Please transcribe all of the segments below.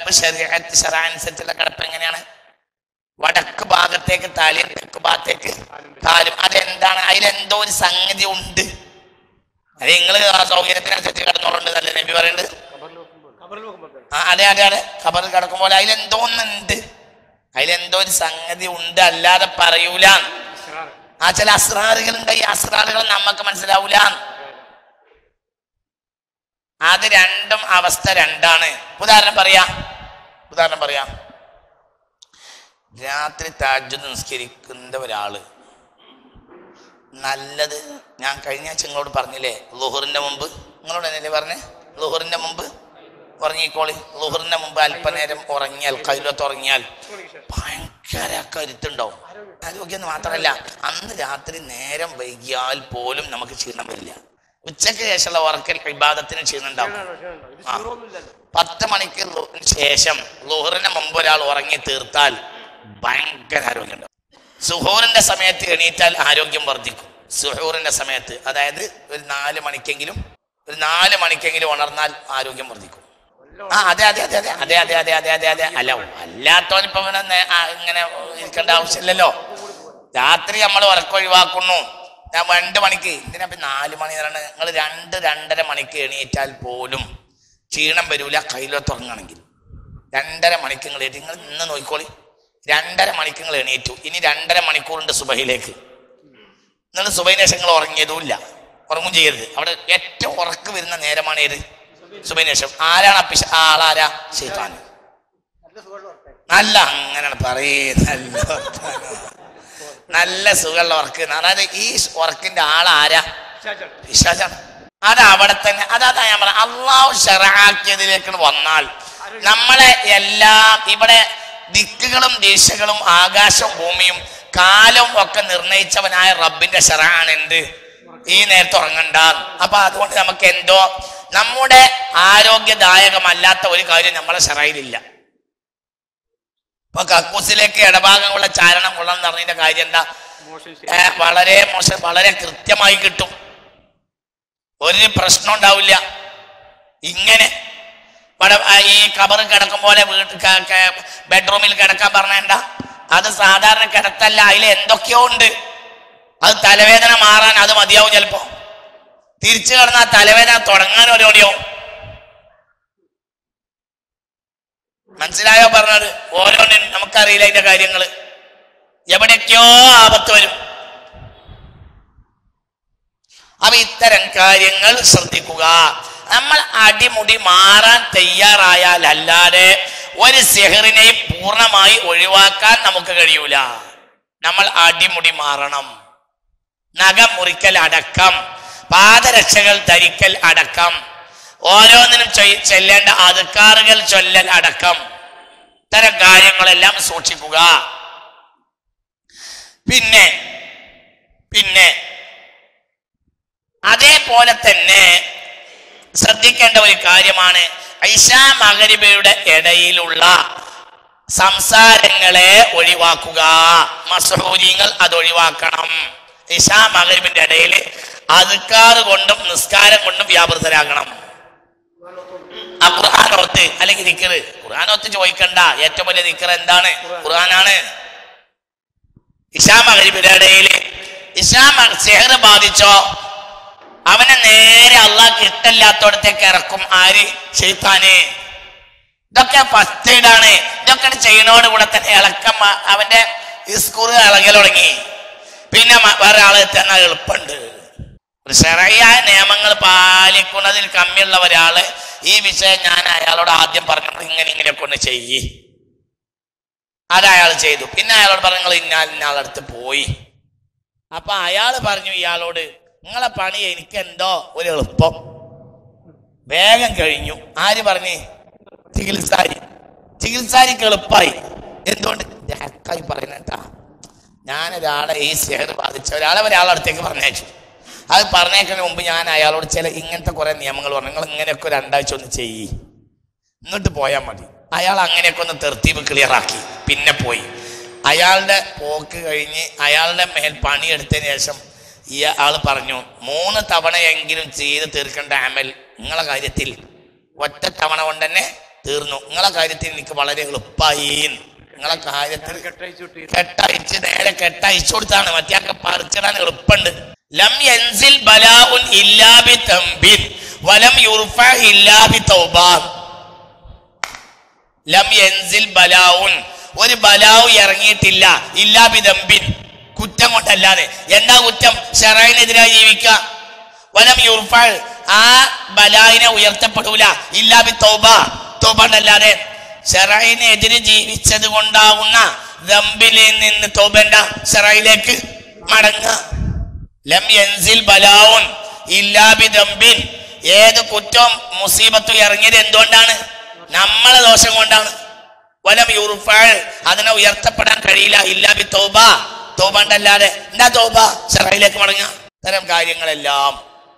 അനുസരിച്ചുള്ള കിടപ്പ് എങ്ങനെയാണ്? വടക്ക് ഭാഗത്തേക്ക് തലയും തെക്ക് ഭാഗത്തേക്ക് കാലും. അതെന്താണ്? അതിലെന്തോ ഒരു സംഗതി ഉണ്ട്. അത് നിങ്ങൾ ആ സൗകര്യത്തിനനുസരിച്ച് കിടന്നോളുണ്ട് നല്ല നബി പറയുന്നത്. അതെ അതെ അതെ, ഖബറിൽ കിടക്കുമ്പോൾ അതിലെന്തോ ഒന്നുണ്ട്, അതിലെന്തോ ഒരു സംഗതി ഉണ്ട്, അല്ലാതെ പറയൂല. ആ ചില അസ്രാറുകൾ ഉണ്ട്, ഈ അസ്രാറുകൾ നമുക്ക് മനസ്സിലാവൂല. അത് രണ്ടും അവസ്ഥ രണ്ടാണ്. ഉദാഹരണം പറയാം. രാത്രി തഹജ്ജുദ് നിസ്കരിക്കുന്ന ഒരാള് നല്ലത്, ഞാൻ കഴിഞ്ഞ ആഴ്ച നിങ്ങളോട് പറഞ്ഞില്ലേ, ളുഹറിന്റെ മുമ്പ്, നിങ്ങളോട് എന്നല്ലേ പറഞ്ഞേ, ളുഹറിന്റെ മുമ്പ് ഉറങ്ങിക്കോളി. ളുഹറിന്റെ മുമ്പ് അല്പനേരം ഉറങ്ങിയാൽ, കൈലത്ത് ഉറങ്ങിയാൽ ഭയങ്കര കരുത്തുണ്ടാവും. ആരോഗ്യം മാത്രമല്ല, അന്ന് രാത്രി നേരം വൈകിയാൽ പോലും നമുക്ക് ക്ഷീണം വരില്ല. ഉച്ചയ്ക്ക് ശേഷമുള്ള ഉറക്കൽ ഇബാദത്തിന് ക്ഷീണം ഉണ്ടാവും. 10 മണിക്ക് ശേഷം ളുഹറിന് മുമ്പ് ഒരാൾ ഉറങ്ങി തീർത്താൽ ഭയങ്കര ആരോഗ്യം ഉണ്ടാവും. സുഹൂറിന്റെ സമയത്ത് എണീറ്റാൽ ആരോഗ്യം വർദ്ധിക്കും. സുഹൂറിന്റെ സമയത്ത്, അതായത് ഒരു 4 മണിക്കെങ്കിലും ഉണർന്നാൽ ആരോഗ്യം വർദ്ധിക്കും. അതെ അതെ അതെ അതെ അതെ അതെ അതെ അതെ അതെ അതെ അല്ല, അല്ലാത്തവനിപ്പോ ഇങ്ങനെ ഇരിക്കേണ്ട ആവശ്യമില്ലല്ലോ. രാത്രി നമ്മൾ ഉറക്കം ഒഴിവാക്കുന്നു. ഞാൻ 2 മണിക്ക്, എന്തിനാ 4 മണി എന്ന് നിങ്ങൾ 2-2:30 മണിക്ക് എണീറ്റാൽ പോലും ക്ഷീണം വരൂല. കയ്യിലൊത്ത് ഉറങ്ങണമെങ്കിൽ 2:30 മണിക്ക് നിങ്ങൾ ഇന്ന് നോക്കിക്കോളി. 2:30 മണിക്ക് നിങ്ങൾ എണീറ്റു, ഇനി 2:30 മണിക്കൂറുണ്ട് സുബഹിലേക്ക്. നിങ്ങൾ സുബഹിന് ശേഷം നിങ്ങൾ ഉറങ്ങിയതുമില്ല, ഉറങ്ങും ചെയ്യരുത്. അവിടെ ഏറ്റവും ഉറക്ക് വരുന്ന നേരമാണ് ഏത്? സുബഹിന് ശേഷം. ആരാണ് ആളാരാ? ശൈത്താൻ. നല്ല അങ്ങനെയാണ് പറയുന്നത്, നല്ല സുഖമുള്ള ഉറക്ക്. അതായത് ഈ ഉറക്കിന്റെ ആളാരാ? പിശാചാണ്. അത് അവിടെ തന്നെ. അതാ ഞാൻ പറയാം, അള്ളാഹു ശറഅാക്കിയതിലേക്ക് വന്നാൽ നമ്മളെ എല്ലാം ഇവിടെ ദിക്കുകളും ദിശകളും ആകാശവും ഭൂമിയും കാലവും ഒക്കെ നിർണയിച്ചവനായ റബ്ബിന്റെ ശറഅാണ് എന്ത്? ഈ നേരത്തെ ഉറങ്ങണ്ട. അപ്പൊ അതുകൊണ്ട് നമുക്ക് എന്തോ നമ്മുടെ ആരോഗ്യദായകമല്ലാത്ത ഒരു കാര്യം നമ്മളെ ശറഅയിലില്ല. ഇപ്പൊ കക്കൂസിലേക്ക് ഇടഭാഗമുള്ള ചാരണം കൊള്ളണം എന്ന് പറഞ്ഞതിന്റെ കാര്യം എന്താ? വളരെ മോശം, വളരെ കൃത്യമായി കിട്ടും, ഒരു പ്രശ്നം ഉണ്ടാവില്ല. ഇങ്ങനെ ഈ ഖബറിൽ കിടക്കും പോലെ ബെഡ്റൂമിൽ കിടക്കാൻ പറഞ്ഞേണ്ട. അത് സാധാരണ കിടത്തല്ല, അതിൽ എന്തൊക്കെയോ ഉണ്ട്. അത് തലവേദന മാറാൻ അത് മതിയാവും. ചിലപ്പോ തിരിച്ചു കിടന്നാൽ തലവേദന തുടങ്ങാൻ ഓരോടിയോ. മനസ്സിലായോ പറഞ്ഞത്? ഓരോന്നും നമുക്കറിയില്ല അതിന്റെ കാര്യങ്ങള്. എവിടേക്കോ ആപത്ത് വരും. അപ്പൊ ഇത്തരം കാര്യങ്ങൾ ശ്രദ്ധിക്കുക. നമ്മൾ അടിമുടി മാറാൻ തയ്യാറായാൽ അല്ലാതെ ഒരു സിഹറിനെയും പൂർണ്ണമായി ഒഴിവാക്കാൻ നമുക്ക് കഴിയൂല. നമ്മൾ അടിമുടി മാറണം. നഖം മുറിക്കൽ അടക്കം, പാദരക്ഷകൾ ധരിക്കൽ അടക്കം, ഓരോന്നിനും ചെല്ലേണ്ട അദ്കാറുകൾ ചൊല്ലൽ അടക്കം, ഇത്തരം കാര്യങ്ങളെല്ലാം സൂക്ഷിക്കുക. പിന്നെ അതേപോലെ തന്നെ ശ്രദ്ധിക്കേണ്ട ഒരു കാര്യമാണ് ഇശാ മഗ്‌രിബയുടെ ഇടയിലുള്ള സംസാരങ്ങളെ ഒഴിവാക്കുക. മസ്ഹൂരിങ്ങൾ അത് ഒഴിവാക്കണം. ഇശാ മഗ്‌രിബിന്റെ ഇടയിൽ അദ്കാർ കൊണ്ടും നിസ്കാരം കൊണ്ടും വ്യാപൃതരാകണം. ഖുർആനോത്ത് അല്ലെങ്കിൽ ദിക്ർ. ഖുർആനോത്ത് ചോദിക്കണ്ട, ഏറ്റവും വലിയ ദിക്ർ എന്താണ്? ഖുർആനാണ്. ഇശാ മഗ്‌രിബിന്റെ ഇടയിൽ സിഹർ ബാധിച്ചോ അവനെ നേരെ അള്ളാഹ്ക്ക് ഇഷ്ടമില്ലാത്തോടത്തേക്ക് ഇറക്കും. ആര്? ശൈത്താന്. ഇതൊക്കെ ഫസ്റ്റ് എയ്ഡാണ്. ഇതൊക്കെ ചെയ്യുന്നതോടുകൂടെ തന്നെ ഇളക്കം, അവന്റെ സ്കൂൾ ഇളകൽ തുടങ്ങി. പിന്നെ വേറെ ആളെ എത്താൻ എളുപ്പമുണ്ട്. ശറഈയായ നിയമങ്ങൾ പാലിക്കുന്നതിൽ കമ്മിയുള്ള ഒരാള് ഈ വിഷയം ഞാൻ അയാളോട് ആദ്യം പറഞ്ഞു, ഇങ്ങനെയൊക്കെ ഒന്ന് ചെയ്യ്. അത് അയാൾ ചെയ്തു. പിന്നെ അയാളോട് പറഞ്ഞു, നിങ്ങൾ ഇന്നാളടുത്ത് പോയി. അപ്പൊ അയാൾ പറഞ്ഞു ഇയാളോട്, നിങ്ങളെ പണി എനിക്ക് എന്തോ ഒരു എളുപ്പം, വേഗം കഴിഞ്ഞു. ആര് പറഞ്ഞു? ചികിത്സാരിക്ക് എളുപ്പമായി. എന്തുകൊണ്ട്? ഹക്കായി പറയുന്നേട്ടാ, ഞാനൊരാളെ ഈ സിഹർ ബാധിച്ച ഒരാളടുത്തേക്ക് പറഞ്ഞയച്ചു. അത് പറഞ്ഞേക്കുന്നതിന് മുമ്പ് ഞാൻ അയാളോട് ചില ഇങ്ങനത്തെ കുറെ നിയമങ്ങൾ പറഞ്ഞു, നിങ്ങൾ ഇങ്ങനെയൊക്കെ 2 ആഴ്ച ഒന്ന് ചെയ്യ്, ഇങ്ങോട്ട് പോയാൽ മതി. അയാൾ അങ്ങനെയൊക്കെ ഒന്ന് തെർത്തീബ് ക്ലിയർ ആക്കി. പിന്നെ പോയി. അയാളുടെ പോക്ക് കഴിഞ്ഞ് അയാളുടെ മേൽ പണിയെടുത്തതിന് ശേഷം ഈ ആള് പറഞ്ഞു, 3 തവണയെങ്കിലും ചെയ്ത് തീർക്കേണ്ട അമൽ നിങ്ങളെ കാര്യത്തിൽ ഒറ്റ തവണ കൊണ്ട് തന്നെ തീർന്നു. നിങ്ങളെ കാര്യത്തിൽ എനിക്ക് വളരെ എളുപ്പമായി. നിങ്ങളെ കാര്യത്തിൽ കെട്ടയച്ച് നേരെ കെട്ടയച്ചു കൊടുത്താണ്. മറ്റേ പറിച്ചിടാൻ എളുപ്പമുണ്ട്. ലം യൻസിൽ ബലാഉൻ ഇല്ലാ ബിതംബിൻ വലം യുർഫ ഇല്ലാ ബിതൗബ. ലം യൻസിൽ ബലാഉൻ, ഒരു ബലാഉ ഇറങ്ങിയിട്ടില്ല, ഇല്ലാ ബിതംബിൻ, കുറ്റം കൊണ്ടല്ലാതെ. എന്താ കുറ്റം? ശറഅനെതിരായി ജീവിക്കുക. വലം യുർഫ, ആ ബലായിനെ ഉയർത്തപ്പെടൂല, ഇല്ലാ ബിതൗബ, തൗബ കൊണ്ടല്ലാതെ. ശറഅനെതിരെ ജീവിച്ചത് കൊണ്ടാവുന്ന ദംബിൽ നിന്ന് തൗബണ്ട, ശറഅയിലേക്ക് മടങ്ങുക. ലം യൻസിൽ ബലാഉൻ ഇല്ലാ ബിദംബിൻ, ഏത് കുറ്റം മുസീബത്തും ഇറങ്ങിയത് എന്തുകൊണ്ടാണ്? നമ്മളെ ദോഷം കൊണ്ടാണ്. വലം യുർഫ, അതിനെ ഉയർത്തപ്പെടാൻ കഴിയില്ല, ഇല്ലാ ബി തൗബ, തൗബ ഉണ്ടല്ലാതെ. എന്താ തൗബ? ശറഅയിലേക്ക് മടങ്ങുക. ഇത്തരം കാര്യങ്ങളെല്ലാം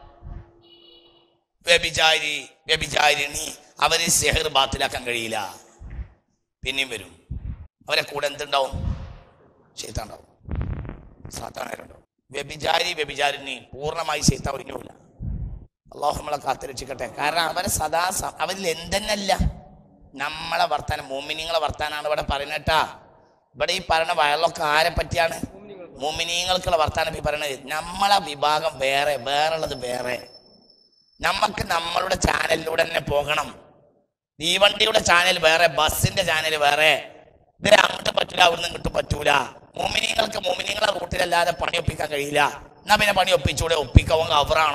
വ്യഭിചാരി വ്യഭിചാരിണി അവര് സിഹർ ബാത്തിലാക്കാൻ കഴിയില്ല. പിന്നെയും വരും. അവരെ കൂടെ എന്തുണ്ടാവും? ശൈത്താൻ ഉണ്ടാവും, സാത്താനായിട്ടുണ്ടാവും. വ്യഭിചാരി വ്യഭിചാരിണി പൂർണ്ണമായി ശൈത്താൻ ഒഴിഞ്ഞൂല. അല്ലാഹു നമ്മളെ കാത്തിരക്ഷിക്കട്ടെ. കാരണം അവരെ സദാ അവരിൽ എന്തെന്നല്ല നമ്മളെ വർത്താനം, മോമിനിങ്ങളെ വർത്താനാണ് ഇവിടെ പറയുന്നേട്ടാ. ഇവിടെ ഈ പറയുന്ന വയലൊക്കെ ആരെ പറ്റിയാണ്? മോമിനിങ്ങൾക്കുള്ള വർത്താനം ഈ പറയണത്. നമ്മളെ വിഭാഗം വേറെ, വേറുള്ളത് വേറെ. നമുക്ക് നമ്മളുടെ ചാനലിലൂടെ തന്നെ പോകണം. തീവണ്ടിയുടെ ചാനൽ വേറെ, ബസ്സിന്റെ ചാനൽ വേറെ. ഇതിൽ അങ്ങോട്ട് പറ്റൂല, അവിടുന്ന് ഇങ്ങോട്ടും പറ്റൂല. മോമിനിങ്ങൾക്ക് മോമിനിങ്ങളെ റൂട്ടിലല്ലാതെ പണി ഒപ്പിക്കാൻ കഴിയില്ല. എന്നാ പിന്നെ പണി ഒപ്പിച്ചൂടെ? ഒപ്പിക്കവൻ കാഫറാണ്.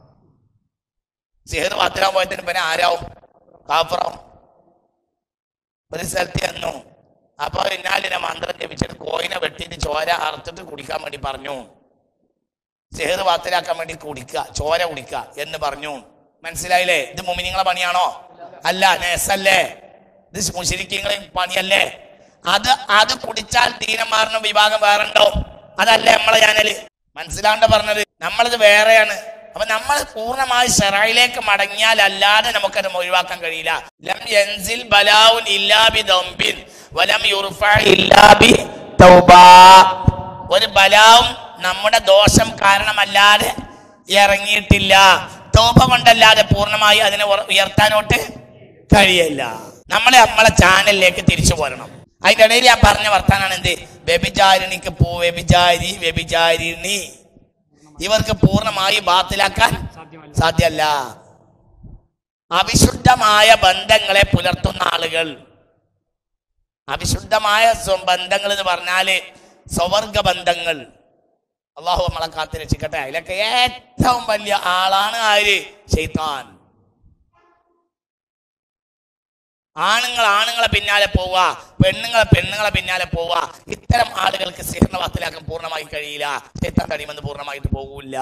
സിഹർ ബാത്തിലാൻ പോയതിന് പിന്നെ ആരാവും? കാഫറാവും. ഒരു സ്ഥലത്ത് ചെന്നു. അപ്പൊ പിന്നാലിനെ മന്ത്രം ജപിച്ചിട്ട് കോയിനെ വെട്ടിയിട്ട് ചോര അറുത്തിട്ട് കുടിക്കാൻ വേണ്ടി പറഞ്ഞു. സിഹർ ബാത്തിലാക്കാൻ വേണ്ടി കുടിക്കുക, ചോര കുടിക്കുക എന്ന് പറഞ്ഞു. മനസ്സിലായില്ലേ? ഇത് മോമിനിങ്ങളെ പണിയാണോ? അല്ല, നേസല്ലേ? ഇത് മുശ്രിക്കീങ്ങളെ പണിയല്ലേ? അത് കുടിച്ചാൽ ദീനം മാറുന്ന വിഭാഗം വേറെ ഉണ്ടോ? അതല്ലേ നമ്മളെ ചാനല്. മനസ്സിലാണ്ട് പറഞ്ഞത്. നമ്മളത് വേറെയാണ്. അപ്പൊ നമ്മൾ പൂർണ്ണമായി ശറഅയിലേക്ക് മടങ്ങിയാൽ അല്ലാതെ നമുക്കത് ഒഴിവാക്കാൻ കഴിയില്ല. ലം യൻസിൽ ബലാഉൻ ഇല്ലാ ബിദംബിൻ വലം യുർഫ ഇല്ലാ ബിതൗബ. ഒരു ബലാവും നമ്മുടെ ദോഷം കാരണമല്ലാതെ ഇറങ്ങിയിട്ടില്ല, തൗബ കൊണ്ടല്ലാതെ പൂർണ്ണമായി അതിനെ ഉയർത്താനോട്ട് കഴിയില്ല. നമ്മളെ ചാനലിലേക്ക് തിരിച്ചു പോരണം. അതിന്റെ ഇടയിൽ ഞാൻ പറഞ്ഞ വർത്താനാണ് എന്ത്? വ്യഭിചാരിണിക്ക് വ്യഭിചാരി വ്യഭിചാരിണി ഇവർക്ക് പൂർണ്ണമായി ബാത്തിലാക്കാൻ സാധ്യമല്ല. അവിശുദ്ധമായ ബന്ധങ്ങളെ പുലർത്തുന്ന ആളുകൾ, അവിശുദ്ധമായ ബന്ധങ്ങൾ എന്ന് പറഞ്ഞാല് സ്വവർഗ ബന്ധങ്ങൾ. അള്ളാഹു നമ്മളെ കാത്തിരക്ഷിക്കട്ടെ. അതിലൊക്കെ ഏറ്റവും വലിയ ആളാണ് ആര്? ശൈത്താൻ. ആണുങ്ങളെ പിന്നാലെ പോവുക, പെണ്ണുങ്ങളെ പിന്നാലെ പോവുക. ഇത്തരം ആളുകൾക്ക് സിഹറിനെ ബാത്തിലാക്കാൻ പൂർണ്ണമായി കഴിയില്ല. ശൈത്താൻ തടിമെന്ന് പൂർണ്ണമായിട്ട് പോകൂല.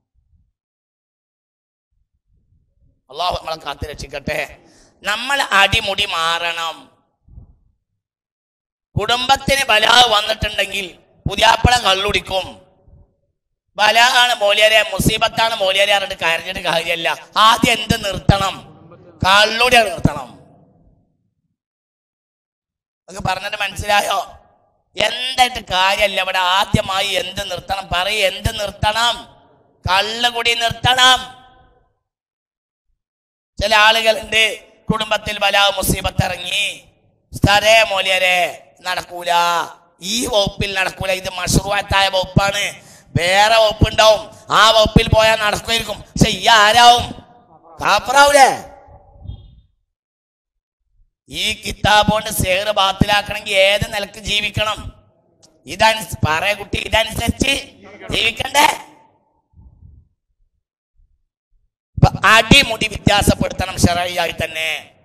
അള്ളാഹു നമ്മളെ കാത്തിരക്ഷിക്കട്ടെ. നമ്മൾ അടിമുടി മാറണം. കുടുംബത്തിന് ബലാ വന്നിട്ടുണ്ടെങ്കിൽ പുതിയാപ്പള കള്ളുടിക്കും. ബലാണ് മോലിയാരെ, മുസീബത്താണ് മോലിയാരെ പറഞ്ഞിട്ട് കരഞ്ഞിട്ട് കാര്യമല്ല. ആദ്യം എന്ത് നിർത്തണം? കള്ളുടി നിർത്തണം. ഒക്കെ പറഞ്ഞിട്ട് മനസ്സിലായോ? എന്തായിട്ട് കാര്യമല്ല. ഇവിടെ ആദ്യമായി എന്ത് നിർത്തണം? പറയും, എന്ത് നിർത്തണം? കള്ളുകുടി നിർത്തണം. ചില ആളുകളുണ്ട് കുടുംബത്തിൽ ബലാ മുസീബത്ത് ഇറങ്ങി, സ്ഥരേ മോലിയരെ നടക്കൂല, ഈ വകുപ്പിൽ നടക്കൂല. ഇത് മശ്റൂഅത്തായ വകുപ്പാണ്. വേറെ വകുപ്പ് ഉണ്ടാവും, ആ വകുപ്പിൽ പോയാൽ നടക്കുമായിരിക്കും. പക്ഷെ ഈ ആരാവും? കാഫറാവൂലേ? ഈ കിതാബ് കൊണ്ട് സിഹർ ബാത്തിലാക്കണമെങ്കിൽ ഏത് നിലക്ക് ജീവിക്കണം? പറയ കുട്ടി, ഇതനുസരിച്ച് ജീവിക്കണ്ടേ? അടിമുടി വ്യത്യാസപ്പെടുത്തണം ശറഈയായി തന്നെ.